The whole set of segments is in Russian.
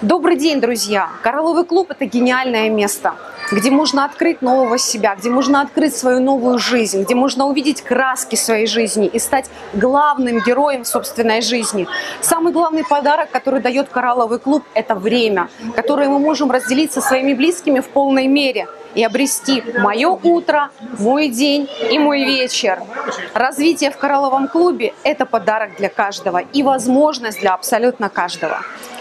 Добрый день, друзья! Коралловый клуб – это гениальное место, где можно открыть нового себя, где можно открыть свою новую жизнь, где можно увидеть краски своей жизни и стать главным героем собственной жизни. Самый главный подарок, который дает Коралловый клуб – это время, которое мы можем разделить со своими близкими в полной мере и обрести мое утро, мой день и мой вечер. Развитие в Коралловом клубе – это подарок для каждого и возможность для абсолютно каждого.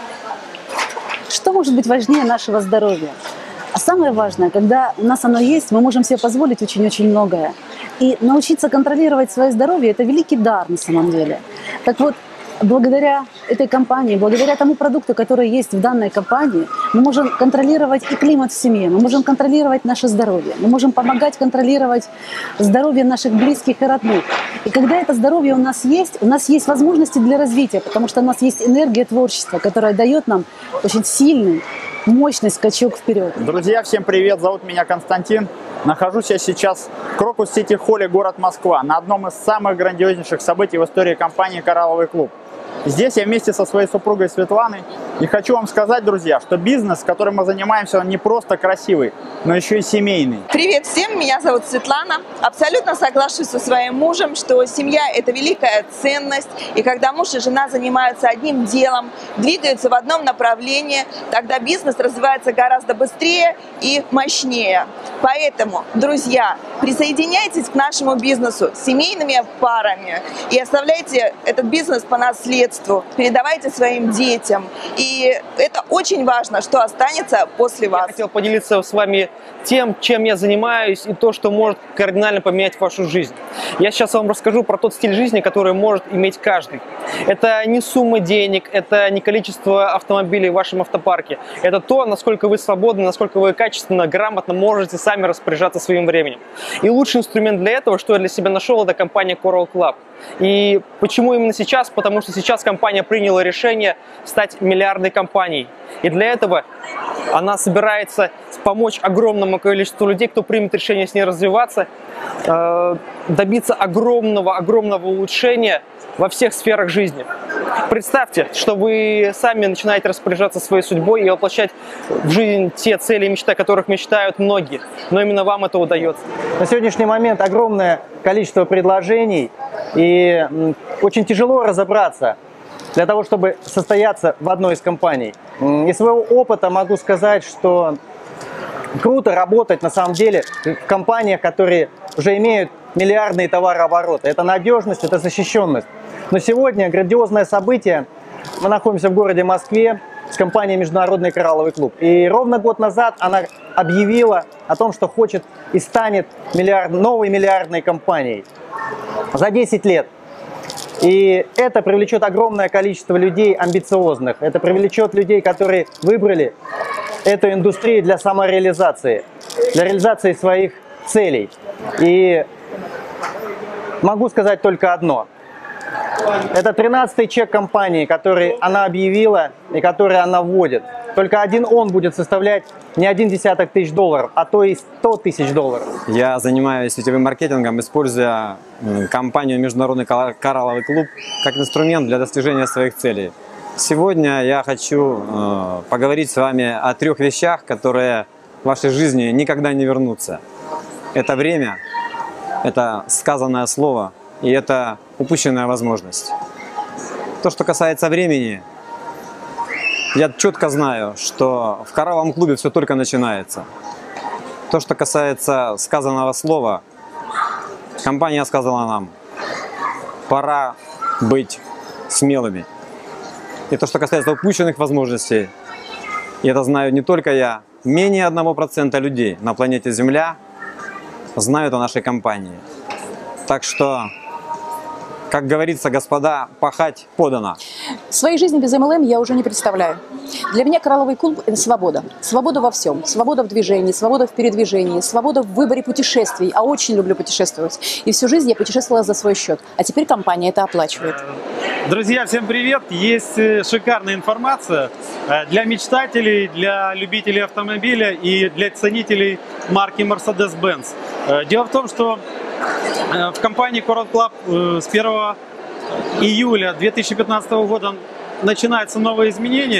Что может быть важнее нашего здоровья? А самое важное, когда у нас оно есть, мы можем себе позволить очень-очень многое. И научиться контролировать свое здоровье – это великий дар на самом деле. Так вот, благодаря этой компании, благодаря тому продукту, который есть в данной компании, мы можем контролировать и климат в семье, мы можем контролировать наше здоровье, мы можем помогать контролировать здоровье наших близких и родных. И когда это здоровье у нас есть возможности для развития, потому что у нас есть энергия творчества, которая дает нам очень сильный, мощный скачок вперед. Друзья, всем привет! Зовут меня Константин. Нахожусь я сейчас в Крокус Сити Холле, город Москва, на одном из самых грандиознейших событий в истории компании «Коралловый клуб». Здесь я вместе со своей супругой Светланой. И хочу вам сказать, друзья, что бизнес, которым мы занимаемся, он не просто красивый, но еще и семейный. Привет всем, меня зовут Светлана. Абсолютно соглашусь со своим мужем, что семья – это великая ценность. И когда муж и жена занимаются одним делом, двигаются в одном направлении, тогда бизнес развивается гораздо быстрее и мощнее. Поэтому, друзья, присоединяйтесь к нашему бизнесу семейными парами и оставляйте этот бизнес по наследству, передавайте своим детям. И это очень важно, что останется после вас. Я хотел поделиться с вами тем, чем я занимаюсь, и то, что может кардинально поменять вашу жизнь. Я сейчас вам расскажу про тот стиль жизни, который может иметь каждый. Это не сумма денег, это не количество автомобилей в вашем автопарке. Это то, насколько вы свободны, насколько вы качественно, грамотно можете сами распоряжаться своим временем. И лучший инструмент для этого, что я для себя нашел, это компания Coral Club. И почему именно сейчас? Потому что сейчас компания приняла решение стать миллиардной компанией. И для этого она собирается помочь огромному количеству людей, кто примет решение с ней развиваться, добиться огромного улучшения во всех сферах жизни. Представьте, что вы сами начинаете распоряжаться своей судьбой и воплощать в жизнь те цели и мечты, о которых мечтают многие. Но именно вам это удается. На сегодняшний момент огромное количество предложений, и очень тяжело разобраться для того, чтобы состояться в одной из компаний. Из своего опыта могу сказать, что круто работать на самом деле в компаниях, которые уже имеют миллиардные товарообороты. Это надежность, это защищенность. Но сегодня грандиозное событие. Мы находимся в городе Москве с компанией «Международный коралловый клуб». И ровно год назад она объявила о том, что хочет и станет новой миллиардной компанией за 10 лет. И это привлечет огромное количество людей амбициозных. Это привлечет людей, которые выбрали эту индустрию для самореализации, для реализации своих целей. И могу сказать только одно. Это 13-й чек компании, который она объявила и который она вводит. Только один он будет составлять не 1 десяток тысяч долларов, а то и 100 тысяч долларов. Я занимаюсь сетевым маркетингом, используя компанию «Международный коралловый клуб» как инструмент для достижения своих целей. Сегодня я хочу поговорить с вами о 3 вещах, которые в вашей жизни никогда не вернутся. Это время, это сказанное слово и это упущенная возможность. То, что касается времени, я четко знаю, что в коралловом клубе все только начинается. То, что касается сказанного слова, компания сказала нам: пора быть смелыми. И то, что касается упущенных возможностей, и это знаю не только я, менее 1% людей на планете Земля знают о нашей компании. Так что, как говорится, господа, пахать подано. Своей жизни без MLM я уже не представляю. Для меня коралловый клуб – это свобода. Свобода во всем. Свобода в движении, свобода в передвижении, свобода в выборе путешествий. А очень люблю путешествовать. И всю жизнь я путешествовала за свой счет. А теперь компания это оплачивает. Друзья, всем привет! Есть шикарная информация для мечтателей, для любителей автомобиля и для ценителей марки Mercedes-Benz. Дело в том, что в компании Coral Club с 1 июля 2015 года начинаются новые изменения.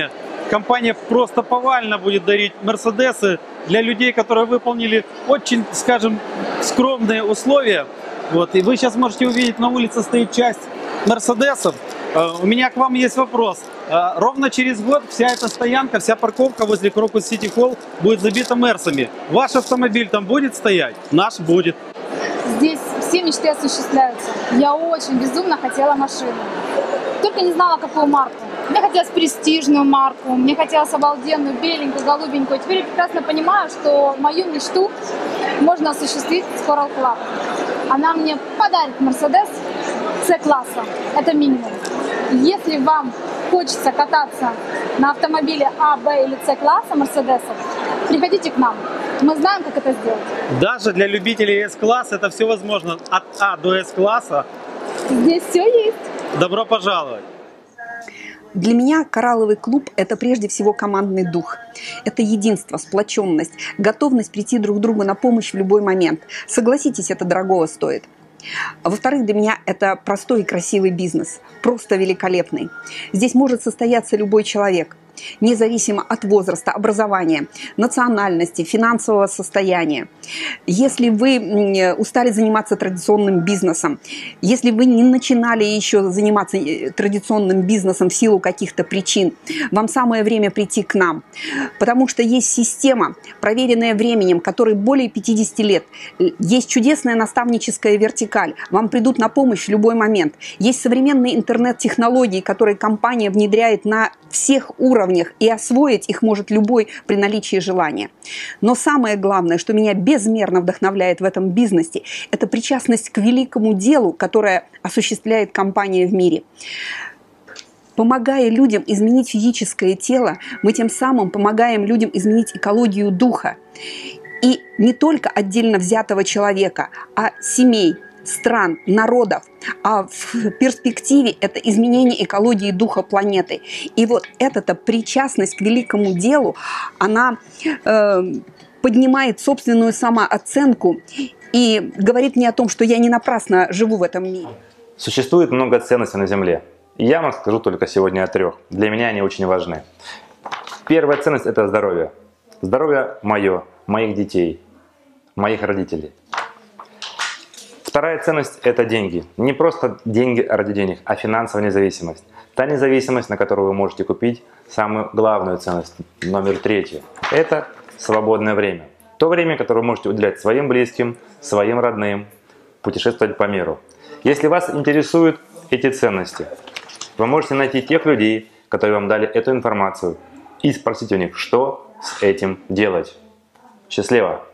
компания просто повально будет дарить Мерседесы для людей, которые выполнили очень, скажем, скромные условия. Вот, и вы сейчас можете увидеть, на улице стоит часть Мерседесов. У меня к вам есть вопрос. Ровно через год вся эта стоянка, вся парковка возле Крокус Сити Холл будет забита Мерсами. Ваш автомобиль там будет стоять? Наш будет. Здесь все мечты осуществляются. Я очень безумно хотела машину. Только не знала, какую марку. Мне хотелось престижную марку, мне хотелось обалденную, беленькую, голубенькую. Теперь я прекрасно понимаю, что мою мечту можно осуществить с Coral Club. Она мне подарит Mercedes C-класса. Это минимум. Если вам хочется кататься на автомобиле А, Б или С-класса Мерседесов, приходите к нам. Мы знаем, как это сделать. Даже для любителей С-класса это все возможно. От А до С-класса. Здесь все есть. Добро пожаловать. Для меня коралловый клуб – это прежде всего командный дух. Это единство, сплоченность, готовность прийти друг другу на помощь в любой момент. Согласитесь, это дорогого стоит. Во-вторых, для меня это простой и красивый бизнес, просто великолепный. Здесь может состояться любой человек, независимо от возраста, образования, национальности, финансового состояния. Если вы устали заниматься традиционным бизнесом, если вы не начинали еще заниматься традиционным бизнесом в силу каких-то причин, вам самое время прийти к нам, потому что есть система, проверенная временем, которой более 50 лет. Есть чудесная наставническая вертикаль, вам придут на помощь в любой момент. Есть современные интернет-технологии, которые компания внедряет на всех уровнях, и освоить их может любой при наличии желания. Но самое главное, что меня безмерно вдохновляет в этом бизнесе, это причастность к великому делу, которое осуществляет компания в мире. Помогая людям изменить физическое тело, мы тем самым помогаем людям изменить экологию духа. И не только отдельно взятого человека, а семей, стран, народов, а в перспективе это изменение экологии духа планеты. И вот эта причастность к великому делу, она поднимает собственную самооценку и говорит мне о том, что я не напрасно живу в этом мире. Существует много ценностей на Земле. И я вам скажу только сегодня о 3. Для меня они очень важны. Первая ценность – это здоровье. Здоровье мое, моих детей, моих родителей. Вторая ценность – это деньги. Не просто деньги ради денег, а финансовая независимость. Та независимость, на которую вы можете купить самую главную ценность, номер 3. Это свободное время. То время, которое вы можете уделять своим близким, своим родным, путешествовать по миру. Если вас интересуют эти ценности, вы можете найти тех людей, которые вам дали эту информацию, и спросить у них, что с этим делать. Счастливо!